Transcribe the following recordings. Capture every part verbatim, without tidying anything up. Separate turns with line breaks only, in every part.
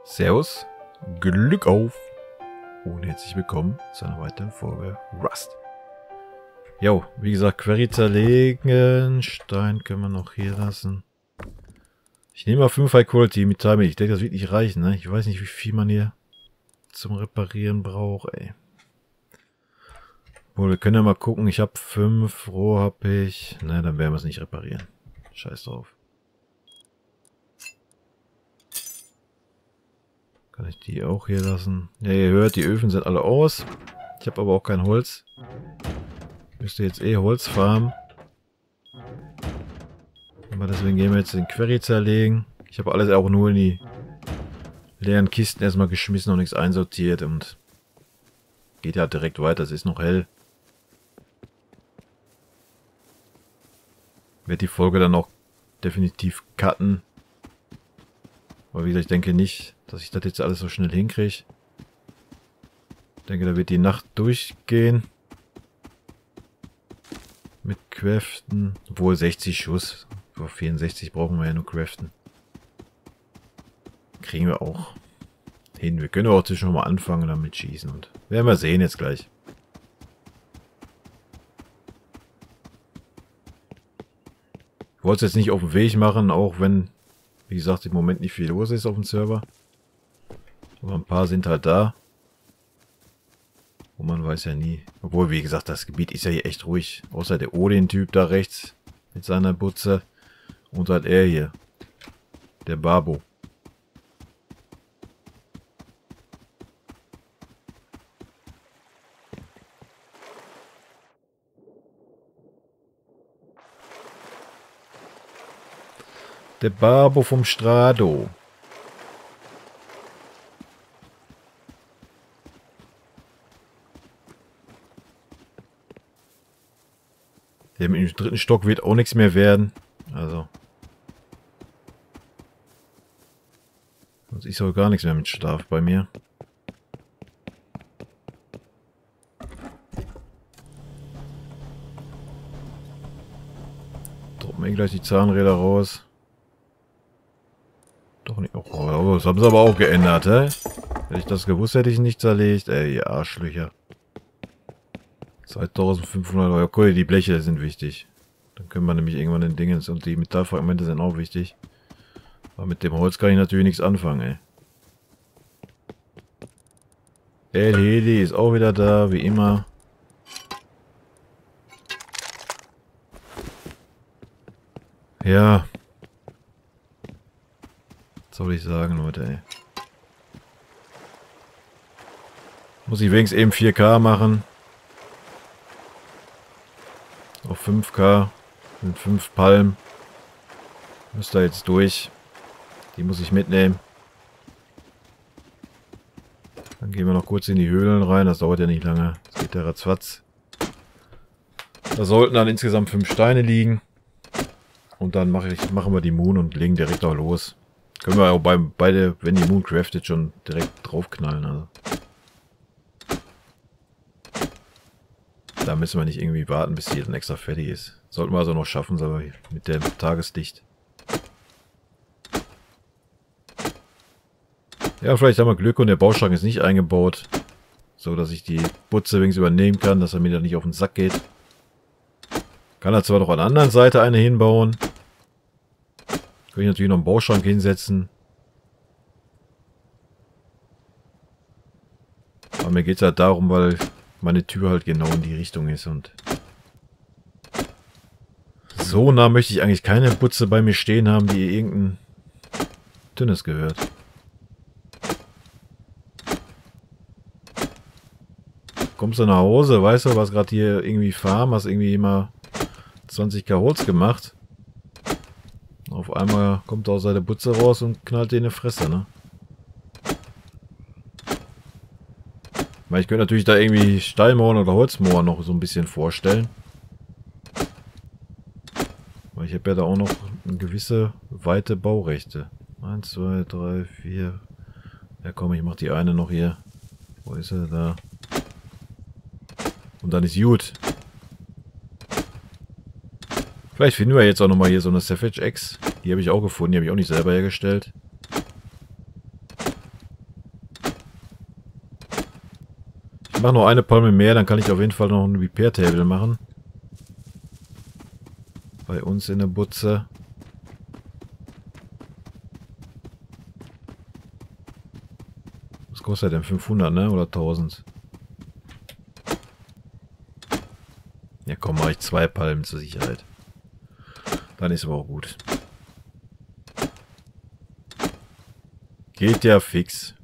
Servus, Glück auf und herzlich willkommen zu einer weiteren Folge Rust. Jo, wie gesagt, Query zerlegen, Stein können wir noch hier lassen. Ich nehme mal fünf High Quality Metall mit, ich denke, das wird nicht reichen, ne? Ich weiß nicht, wie viel man hier zum Reparieren braucht, ey. Wohl, wir können ja mal gucken, ich habe fünf, Roh habe ich, ne, dann werden wir es nicht reparieren. Scheiß drauf. Kann ich die auch hier lassen? Ja, ihr hört, die Öfen sind alle aus. Ich habe aber auch kein Holz. Müsste jetzt eh Holz farmen. Aber deswegen gehen wir jetzt den Query zerlegen. Ich habe alles auch nur in die leeren Kisten erstmal geschmissen und nichts einsortiert. Und geht ja direkt weiter. Es ist noch hell. Werde die Folge dann auch definitiv cutten. Aber wie gesagt, ich denke nicht, dass ich das jetzt alles so schnell hinkriege. Ich denke, da wird die Nacht durchgehen. Mit Craften. Obwohl sechzig Schuss. Vor vierundsechzig brauchen wir ja nur Craften. Kriegen wir auch hin. Wir können auch zwischendurch mal anfangen damit schießen. Und werden wir sehen jetzt gleich. Ich wollte es jetzt nicht auf den Weg machen, auch wenn, wie gesagt, im Moment nicht viel los ist auf dem Server. Aber ein paar sind halt da. Und man weiß ja nie. Obwohl, wie gesagt, das Gebiet ist ja hier echt ruhig. Außer der Odin-Typ da rechts mit seiner Butze. Und halt er hier. Der Babo. Der Babo vom Strado. Der mit dem dritten Stock wird auch nichts mehr werden. Also. Sonst ist auch gar nichts mehr mit Schlaf bei mir. Droppen wir gleich die Zahnräder raus. Doch nicht. Oh, das haben sie aber auch geändert, hä? Hätte ich das gewusst, hätte ich nicht zerlegt. Ey, ihr Arschlöcher. zweitausendfünfhundert Euro. Cool, die Bleche sind wichtig. Dann können wir nämlich irgendwann den Dingens. Und die Metallfragmente sind auch wichtig. Aber mit dem Holz kann ich natürlich nichts anfangen, ey. El Heli ist auch wieder da, wie immer. Ja. Was soll ich sagen, Leute, ey. Muss ich wenigstens eben vier K machen. Auf fünf K. Mit fünf Palmen. Müsste da jetzt durch. Die muss ich mitnehmen. Dann gehen wir noch kurz in die Höhlen rein. Das dauert ja nicht lange. Das geht ja ratzfatz. Da sollten dann insgesamt fünf Steine liegen. Und dann mache ich, machen wir die Moon und legen direkt auch los. Können wir auch bei, beide, wenn die Moon craftet, schon direkt draufknallen. Also. Da müssen wir nicht irgendwie warten, bis die dann extra fertig ist. Sollten wir also noch schaffen, aber mit dem Tageslicht. Ja, vielleicht haben wir Glück und der Bauschrank ist nicht eingebaut. So, dass ich die Butze wenigstens übernehmen kann, dass er mir da nicht auf den Sack geht. Kann er zwar noch an der anderen Seite eine hinbauen. Kann ich natürlich noch einen Bauschrank hinsetzen. Aber mir geht es halt darum, weil meine Tür halt genau in die Richtung ist. Und so nah möchte ich eigentlich keine Butze bei mir stehen haben, die irgendein dünnes gehört. Kommst du nach Hause, weißt du, was gerade hier irgendwie Farm, hast irgendwie immer zwanzig K Holz gemacht. Auf einmal kommt er aus seiner Butze raus und knallt dir in die Fresse, ne? Weil ich könnte natürlich da irgendwie Steinmauern oder Holzmauern noch so ein bisschen vorstellen. Weil ich habe ja da auch noch eine gewisse weite Baurechte. eins, zwei, drei, vier. Ja komm, ich mach die eine noch hier. Wo ist er da? Und dann ist gut. Vielleicht finden wir jetzt auch nochmal hier so eine Savage Axe. Die habe ich auch gefunden, die habe ich auch nicht selber hergestellt. mache noch eine Palme mehr, dann kann ich auf jeden Fall noch ein Repair Table machen. Bei uns in der Butze. Was kostet denn? fünfhundert, ne? Oder tausend? Ja komm, mache ich zwei Palmen zur Sicherheit. Dann ist aber auch gut. Geht ja fix.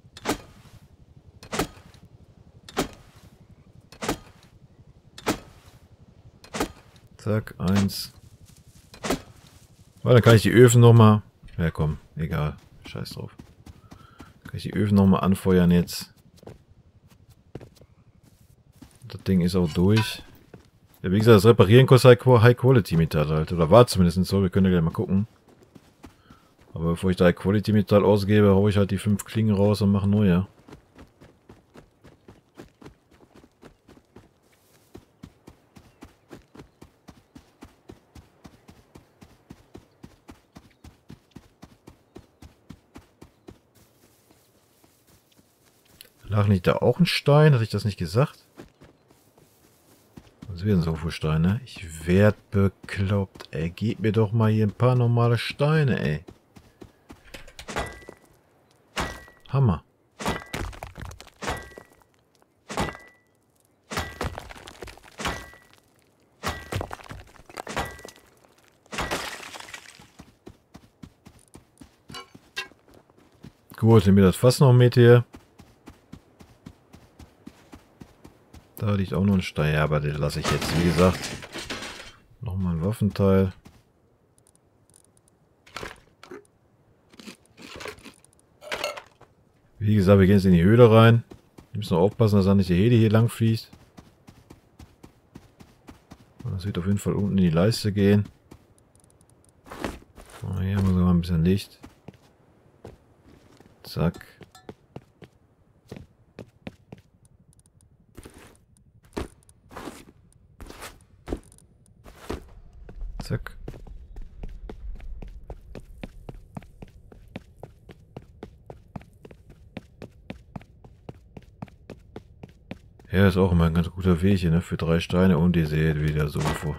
Zack, eins. Weil dann kann ich die Öfen nochmal... Ja komm, egal. Scheiß drauf. Kann ich die Öfen nochmal anfeuern jetzt. Das Ding ist auch durch. Ja, wie gesagt, das Reparieren kostet High Quality Metall halt. Oder war zumindest so. Wir können ja gleich mal gucken. Aber bevor ich da High Quality Metall ausgebe, haue ich halt die fünf Klingen raus und mache neue. Lag nicht da auch ein Stein? Hatte ich das nicht gesagt? Das wären so viele Steine. Ich werd bekloppt, ey. Gib mir doch mal hier ein paar normale Steine, ey. Hammer. Gut, nehmen wir das Fass noch mit hier. Da liegt auch noch ein Stein, ja, aber den lasse ich jetzt, wie gesagt. Nochmal ein Waffenteil. Wie gesagt, wir gehen jetzt in die Höhle rein. Wir müssen aufpassen, dass da nicht die Hede hier lang fließt. Das wird auf jeden Fall unten in die Leiste gehen. Oh, hier haben wir sogar ein bisschen Licht. Zack. Zack. Ja, ist auch immer ein ganz guter Weg hier, ne? Für drei Steine und ihr seht wieder so vor.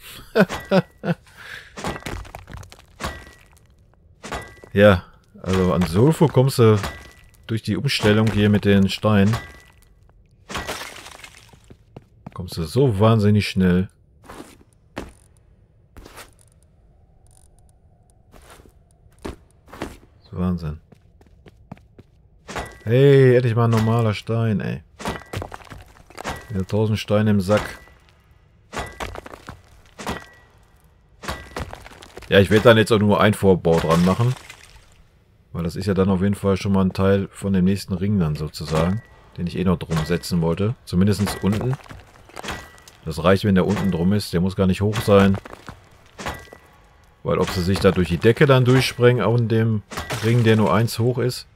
Ja, also an Sulfur kommst du durch die Umstellung hier mit den Steinen. Kommst du so wahnsinnig schnell. Das ist Wahnsinn. Hey, endlich mal ein normaler Stein, ey. Wieder tausend Steine im Sack. Ja, ich werde dann jetzt auch nur einen Vorbau dran machen. Weil das ist ja dann auf jeden Fall schon mal ein Teil von dem nächsten Ring dann sozusagen. Den ich eh noch drum setzen wollte. Zumindest unten. Das reicht, wenn der unten drum ist. Der muss gar nicht hoch sein. Weil ob sie sich da durch die Decke dann durchsprengen, auch in dem Ring, der nur eins hoch ist.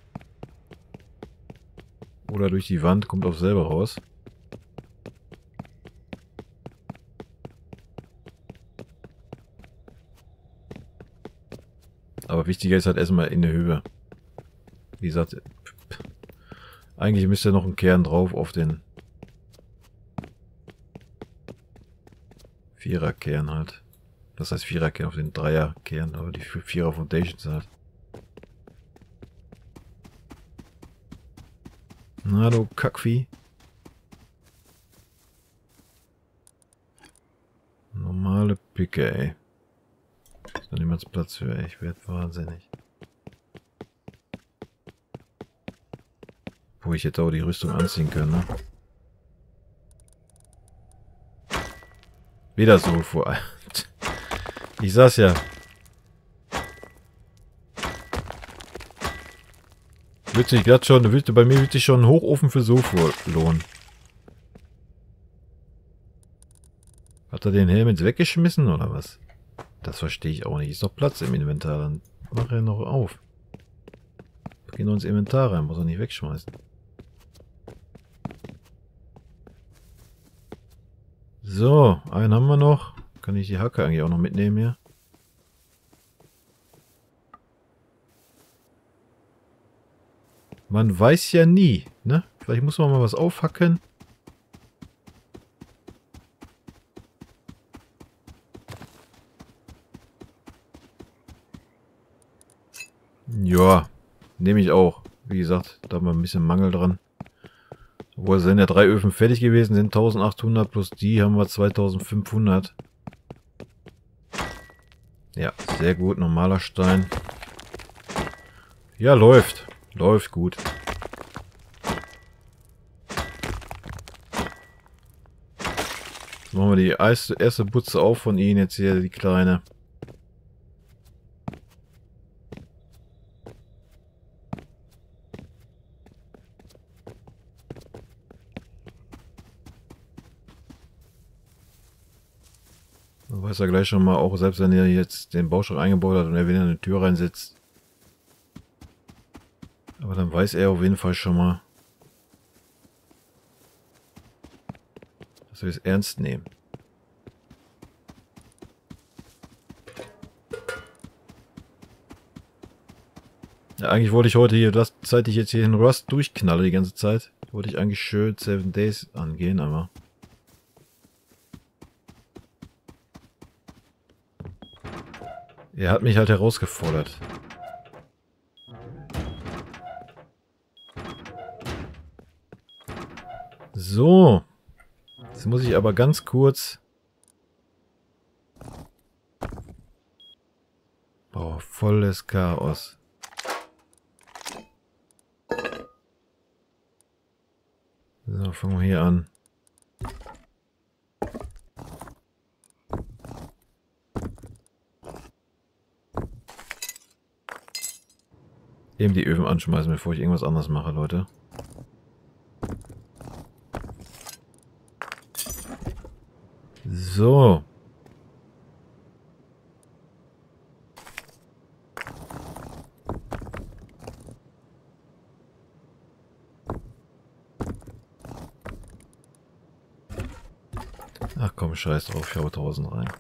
Oder durch die Wand, kommt auf selber raus. Aber wichtiger ist halt erstmal in der Höhe. Wie gesagt, eigentlich müsste noch ein Kern drauf auf den Vierer-Kern halt. Das heißt Vierer-Kern auf den Dreier-Kern, aber die Vierer Foundations halt. Na du Kackvieh. Normale Picke, ey. Ist noch niemals Platz für, ey. Ich werde wahnsinnig. Wo ich jetzt auch die Rüstung anziehen kann, ne? Wieder so vor. Ich sag's ja. Wird sich glatt schon, bei mir wird sich schon ein Hochofen für Sulfur lohnen. Hat er den Helm jetzt weggeschmissen oder was? Das verstehe ich auch nicht. Ist doch Platz im Inventar. Dann mach er noch auf. Geh nur ins Inventar rein. Muss er nicht wegschmeißen. So, einen haben wir noch. Kann ich die Hacke eigentlich auch noch mitnehmen hier? Man weiß ja nie, ne? Vielleicht muss man mal was aufhacken. Ja, nehme ich auch. Wie gesagt, da haben wir ein bisschen Mangel dran. Obwohl, sind ja drei Öfen fertig gewesen, sind eintausendachthundert plus die haben wir zweitausendfünfhundert. Ja, sehr gut, normaler Stein. Ja, läuft. Läuft gut. Jetzt machen wir die erste Butze auf von Ihnen jetzt hier, die kleine. Man weiß ja gleich schon mal, auch selbst wenn er jetzt den Baustock eingebaut hat und er wieder eine Tür reinsetzt. Aber dann weiß er auf jeden Fall schon mal, dass wir es ernst nehmen. Ja, eigentlich wollte ich heute hier, das Zeit ich jetzt hier in Rust durchknalle die ganze Zeit, wollte ich eigentlich schön Seven Days angehen, aber er hat mich halt herausgefordert. So. Jetzt muss ich aber ganz kurz... Boah, volles Chaos. So, fangen wir hier an. Eben die Öfen anschmeißen, bevor ich irgendwas anderes mache, Leute. So. Ach komm, scheiß drauf, ich habe tausend rein.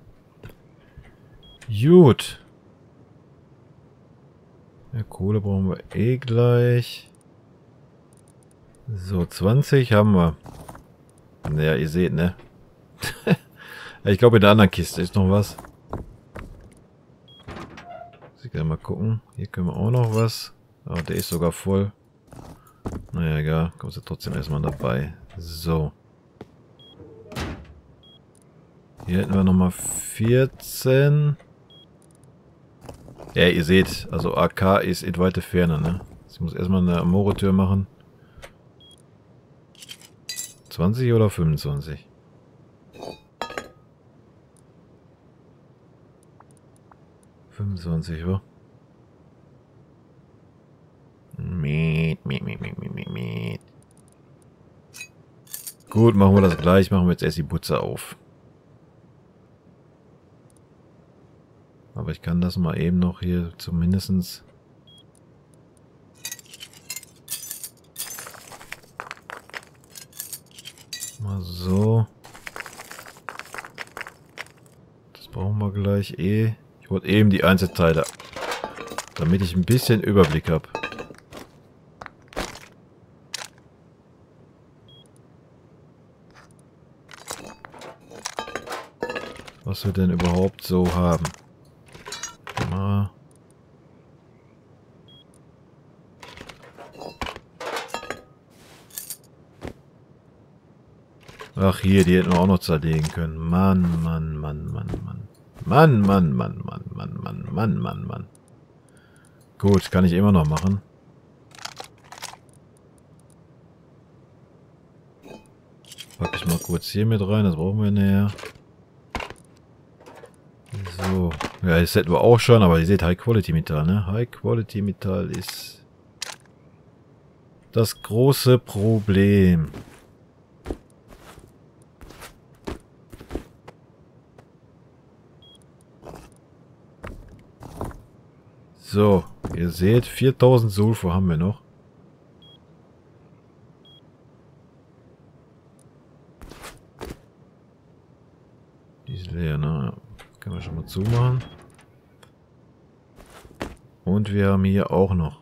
Gut. Ja, Kohle brauchen wir eh gleich. So, zwanzig haben wir. Naja, ihr seht, ne? Ich glaube, in der anderen Kiste ist noch was. Muss ich gleich mal gucken. Hier können wir auch noch was. Aber der ist sogar voll. Naja, egal. Kommst du trotzdem erstmal dabei. So. Hier hätten wir nochmal vierzehn. Ja, ihr seht, also A K ist in weite Ferne, ne? Ich muss erstmal eine Amore-Tür machen. zwanzig oder fünfundzwanzig? fünfundzwanzig, wa? Miet, miet, miet, miet, miet, miet. Gut, machen wir das gleich. Machen wir jetzt erst die Butze auf. Aber ich kann das mal eben noch hier zumindestens mal so. Das brauchen wir gleich eh. Ich wollte eben die Einzelteile, damit ich ein bisschen Überblick habe. Was wir denn überhaupt so haben. Mal. Ach hier, die hätten wir auch noch zerlegen können. Mann, Mann, Mann, Mann, Mann. Mann, Mann, Mann, Mann, Mann, Mann, Mann, Mann, Mann. Gut, kann ich immer noch machen. Pack ich mal kurz hier mit rein, das brauchen wir näher. So. Ja, das hätten wir auch schon, aber ihr seht High Quality Metall, ne? High Quality Metall ist das große Problem. So, ihr seht, viertausend Sulfur haben wir noch. Die ist leer, ne? Können wir schon mal zumachen. Und wir haben hier auch noch.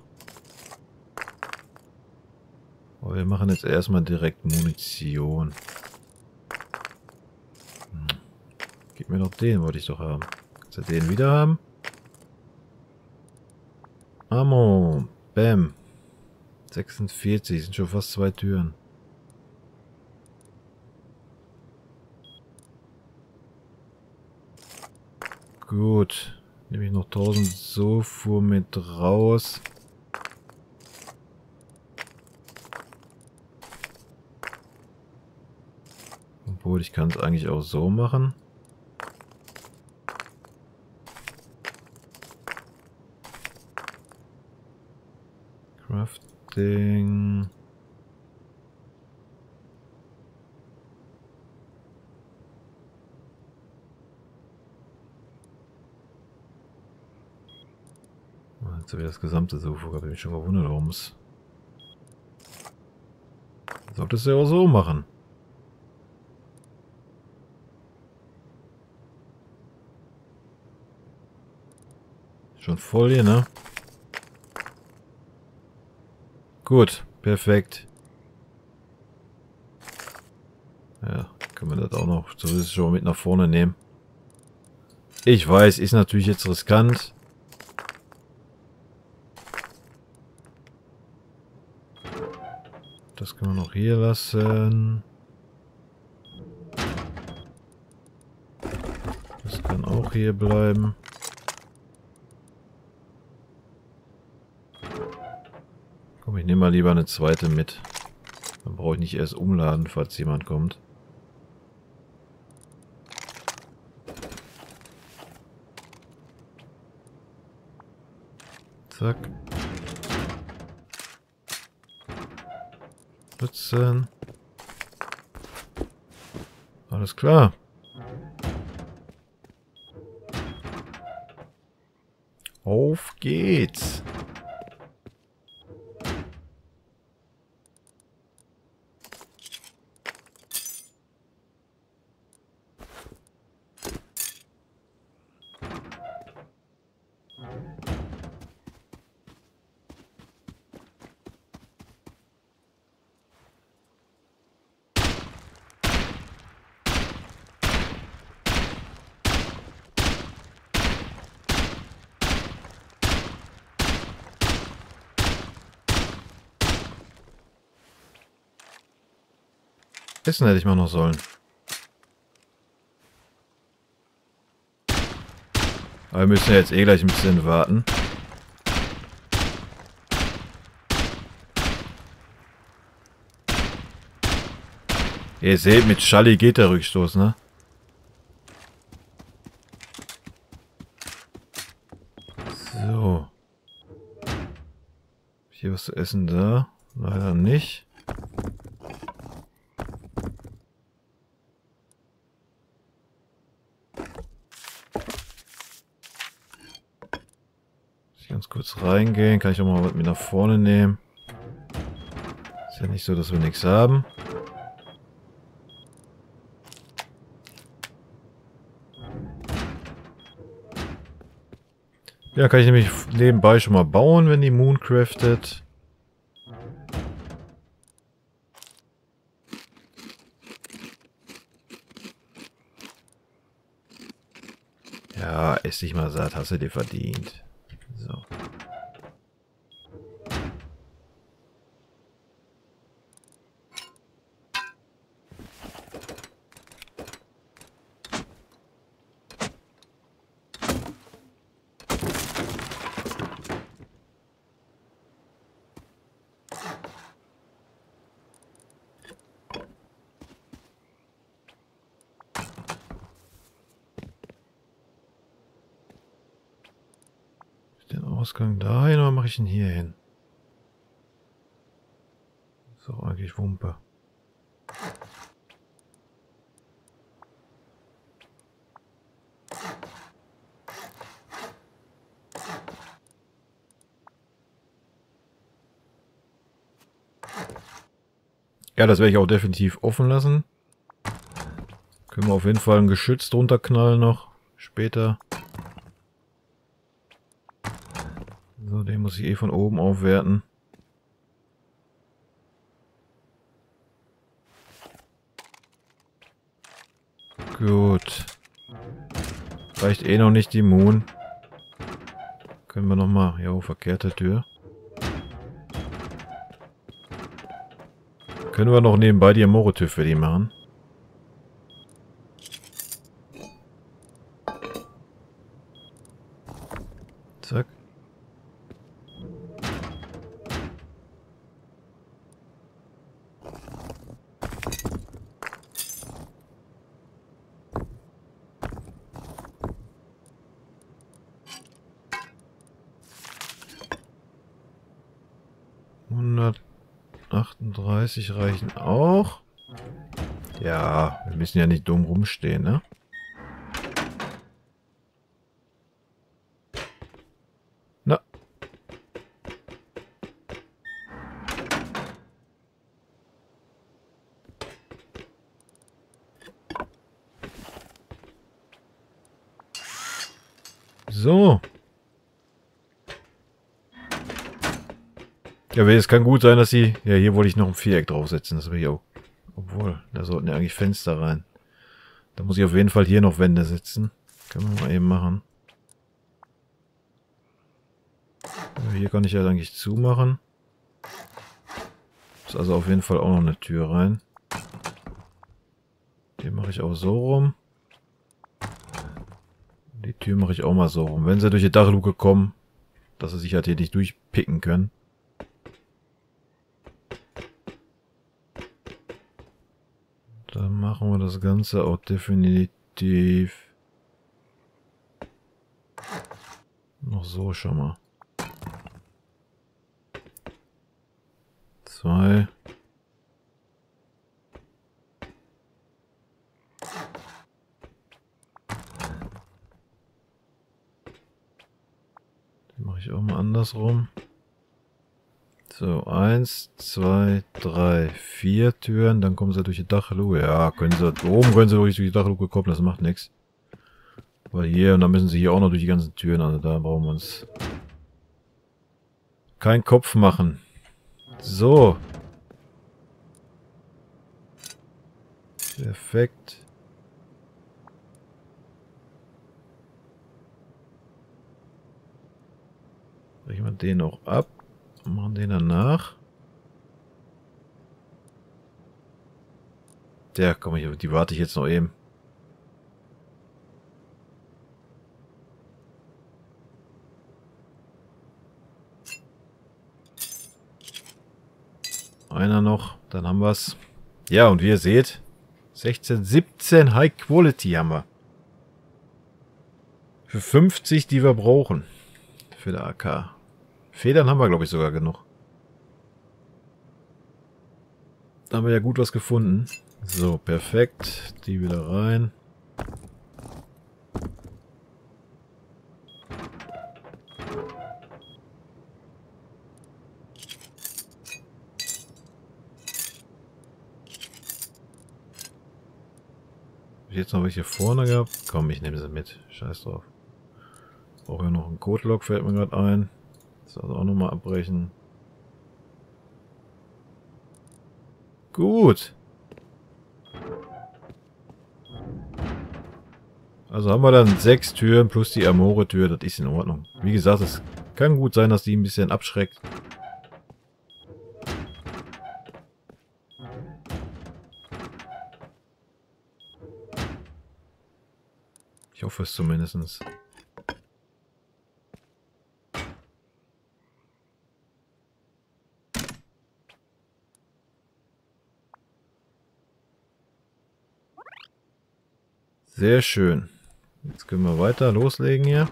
Aber wir machen jetzt erstmal direkt Munition. Hm. Gib mir doch den, wollte ich doch haben. Kannst du den wieder haben? Ammo. Bam. sechsundvierzig. Sind schon fast zwei Türen. Gut. Nehme ich noch tausend Sulfur mit raus. Obwohl, ich kann es eigentlich auch so machen. Crafting. Jetzt habe ich das gesamte Sulfur, habe ich mich schon gewundert, warum es. Solltest du ja auch so machen. Schon voll hier, ne? Gut, perfekt. Ja, können wir das auch noch so schon mit nach vorne nehmen. Ich weiß, ist natürlich jetzt riskant. Das können wir noch hier lassen. Das kann auch hier bleiben. Komm, ich nehme mal lieber eine zweite mit. Dann brauche ich nicht erst umladen, falls jemand kommt. Zack. Nutzen. Alles klar. Auf geht's. Essen hätte ich mal noch sollen. Aber wir müssen ja jetzt eh gleich ein bisschen warten. Ihr seht, mit Schalli geht der Rückstoß, ne? So. Hier was zu essen da? Leider nicht. Ganz kurz reingehen, kann ich auch mal was mit nach vorne nehmen. Ist ja nicht so, dass wir nichts haben. Ja, kann ich nämlich nebenbei schon mal bauen, wenn die Moon craftet. Ja, ess dich mal satt, hast du dir verdient. So. Den Ausgang dahin oder mache ich ihn hier hin? So, eigentlich Wumpe. Ja, das werde ich auch definitiv offen lassen. Können wir auf jeden Fall ein Geschütz drunter knallen noch. Später. So, den muss ich eh von oben aufwerten. Gut. Reicht eh noch nicht die Moon. Können wir nochmal... Jo, verkehrte Tür. Können wir noch nebenbei die Amore-Tür für die machen? Zack. hundertachtunddreißig reichen auch. Ja, wir müssen ja nicht dumm rumstehen, ne? Na. So. Ja, aber es kann gut sein, dass sie... Ja, hier wollte ich noch ein Viereck draufsetzen. Das will ich auch... Obwohl, da sollten ja eigentlich Fenster rein. Da muss ich auf jeden Fall hier noch Wände setzen. Können wir mal eben machen. Ja, hier kann ich ja eigentlich zumachen. Ist also auf jeden Fall auch noch eine Tür rein. Die mache ich auch so rum. Die Tür mache ich auch mal so rum. Wenn sie durch die Dachluke kommen, dass sie sich halt hier nicht durchpicken können. Dann machen wir das Ganze auch definitiv noch so schon mal. Zwei. Die mache ich auch mal andersrum. So, eins, zwei, drei, vier Türen, dann kommen sie durch die Dachluke. Ja, können sie, oben können sie durch die Dachluke kommen, das macht nichts. Weil hier, und dann müssen sie hier auch noch durch die ganzen Türen, also da brauchen wir uns keinen Kopf machen. So. Perfekt. Brechen wir den auch ab. Machen den danach. Der, komm ich, die warte ich jetzt noch eben. Einer noch, dann haben wir es. Ja, und wie ihr seht, sechzehn, siebzehn High Quality haben wir. Für fünfzig, die wir brauchen. Für der A K. Federn haben wir, glaube ich, sogar genug. Da haben wir ja gut was gefunden. So, perfekt. Die wieder rein. Hab ich jetzt noch welche vorne gehabt? Komm, ich nehme sie mit. Scheiß drauf. Brauche ja noch einen Code-Log, fällt mir gerade ein. Das also auch nochmal abbrechen. Gut. Also haben wir dann sechs Türen plus die Amore-Tür. Das ist in Ordnung. Wie gesagt, es kann gut sein, dass die ein bisschen abschreckt. Ich hoffe es zumindest. Sehr schön. Jetzt können wir weiter loslegen hier.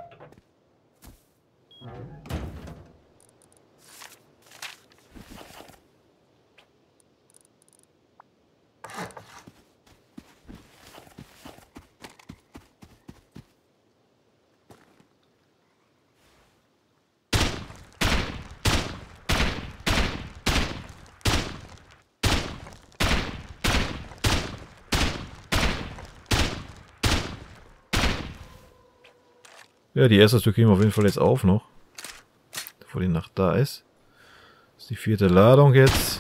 Ja, die erste Tür kriegen wir auf jeden Fall jetzt auf noch. Bevor die Nacht da ist. Das ist die vierte Ladung jetzt.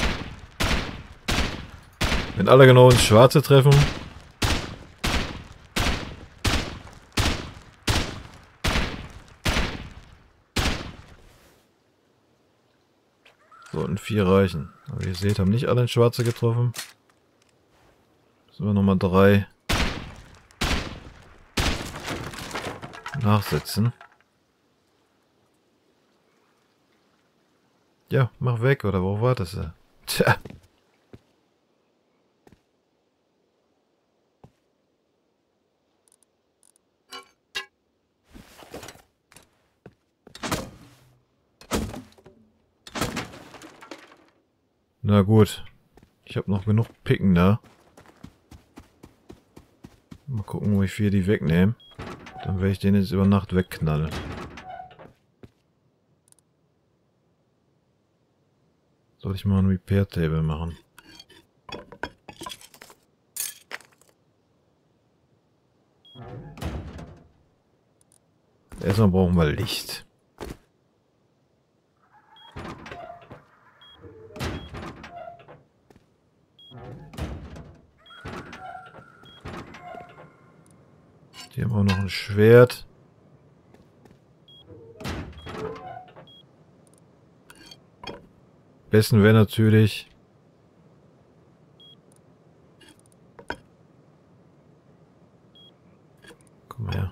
Wenn alle genau ins Schwarze treffen. Sollten vier reichen. Aber wie ihr seht, haben nicht alle ein Schwarze getroffen. Müssen wir nochmal drei nachsetzen. Ja, mach weg, oder wo wartest du? Tja. Na gut. Ich habe noch genug Picken da. Mal gucken, wie viel die wegnehmen. Dann werde ich den jetzt über Nacht wegknallen. Soll ich mal ein Repair-Table machen? Erstmal brauchen wir Licht. Hier haben wir noch ein Schwert. Besten wäre natürlich... Komm her.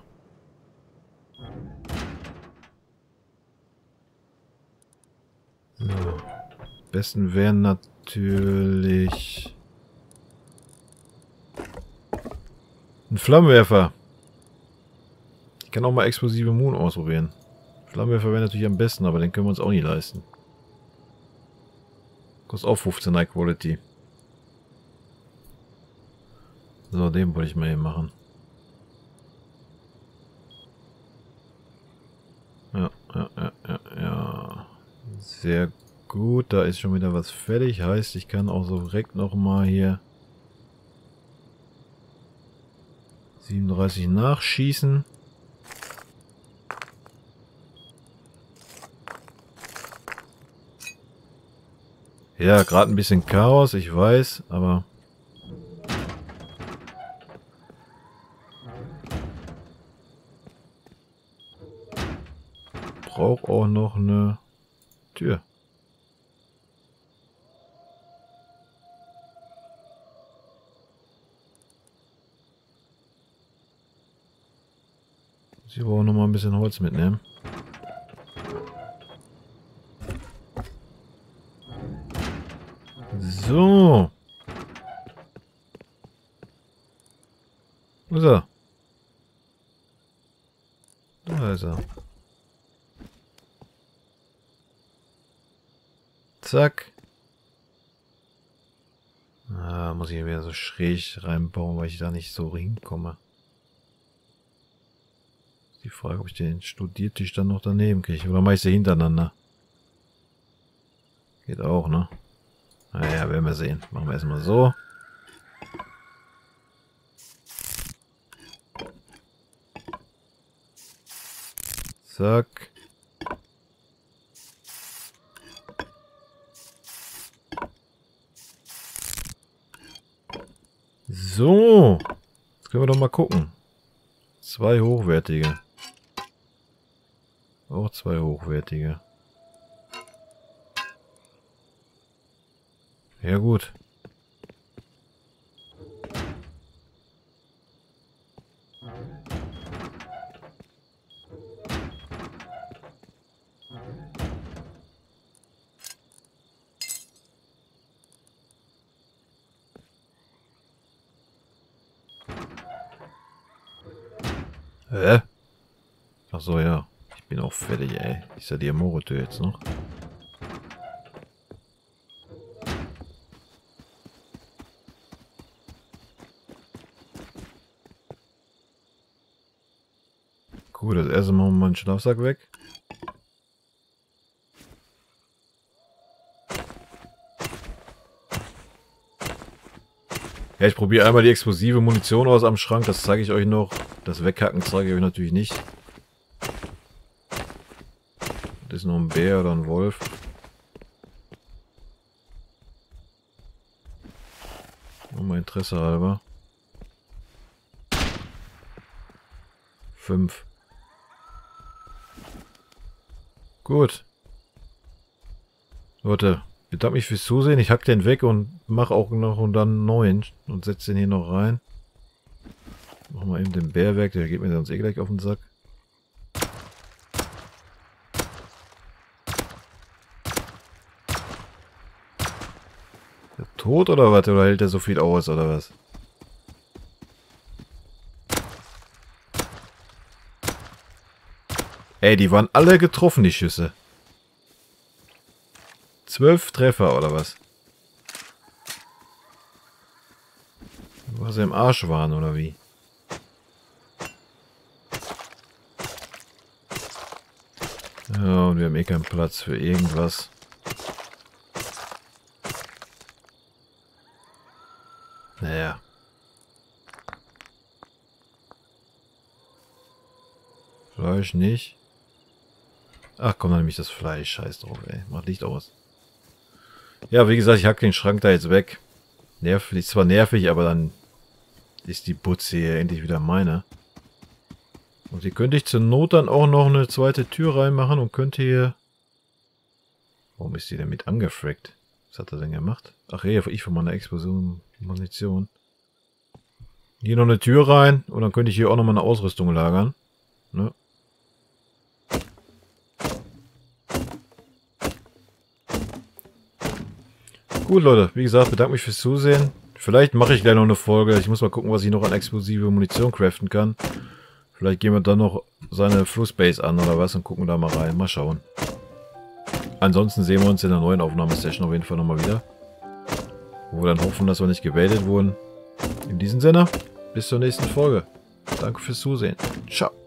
So. Besten wäre natürlich... ein Flammenwerfer. Ich kann auch mal explosive Moon ausprobieren. Flammenwerfer wäre natürlich am besten, aber den können wir uns auch nicht leisten. Kostet auch fünfzehn High Quality. So, den wollte ich mal hier machen. Ja, ja, ja, ja, ja. Sehr gut, da ist schon wieder was fertig. Heißt, ich kann auch so direkt nochmal hier siebenunddreißig nachschießen. Ja, gerade ein bisschen Chaos, ich weiß, aber... Braucht auch noch eine Tür. Sie wollen noch mal ein bisschen Holz mitnehmen. So. Wo ist er? Da ist er. Zack. Ah, muss ich wieder so schräg reinbauen, weil ich da nicht so hinkomme. Die Frage, ob ich den Studiertisch dann noch daneben kriege. Oder mache ich sie hintereinander? Geht auch, ne? Naja, werden wir sehen. Machen wir erstmal so. Zack. So. Jetzt können wir doch mal gucken. Zwei hochwertige. Auch zwei hochwertige. Ja gut. Hä? Ach so, ja. Ich bin auch fertig, ey. Ist ja die Amore-Tür jetzt noch. Gut, das erste machen wir mal einen Schlafsack weg. Ja, ich probiere einmal die explosive Munition aus am Schrank. Das zeige ich euch noch. Das Weghacken zeige ich euch natürlich nicht. Das ist noch ein Bär oder ein Wolf. Nur mal Interesse halber. Fünf. Gut. Leute, bedanke mich fürs Zusehen. Ich hack den weg und mache auch noch und dann einen neuen und setze den hier noch rein. Machen wir eben den Bär weg, der geht mir sonst eh gleich auf den Sack. Ist der tot oder was? Oder hält der so viel aus oder was? Ey, die waren alle getroffen, die Schüsse. Zwölf Treffer oder was? Was sie im Arsch waren oder wie? Ja, und wir haben eh keinen Platz für irgendwas. Naja. Fleisch nicht. Ach komm, dann nehme ich das Fleisch. Scheiß drauf, ey. Macht Licht aus. Ja, wie gesagt, ich hack den Schrank da jetzt weg. Nerv, ist zwar nervig, aber dann ist die Butze hier endlich wieder meine. Und hier könnte ich zur Not dann auch noch eine zweite Tür reinmachen und könnte hier... Warum ist die denn mit angefrackt? Was hat er denn gemacht? Ach ja, ich von meiner Explosion Munition. Hier noch eine Tür rein und dann könnte ich hier auch noch mal eine Ausrüstung lagern. Ne? Gut, Leute, wie gesagt, bedanke mich fürs Zusehen. Vielleicht mache ich gleich noch eine Folge. Ich muss mal gucken, was ich noch an explosive Munition craften kann. Vielleicht gehen wir dann noch seine Flussbase an oder was und gucken da mal rein. Mal schauen. Ansonsten sehen wir uns in der neuen Aufnahmesession auf jeden Fall nochmal wieder. Wo wir dann hoffen, dass wir nicht gewählt wurden. In diesem Sinne, bis zur nächsten Folge. Danke fürs Zusehen. Ciao.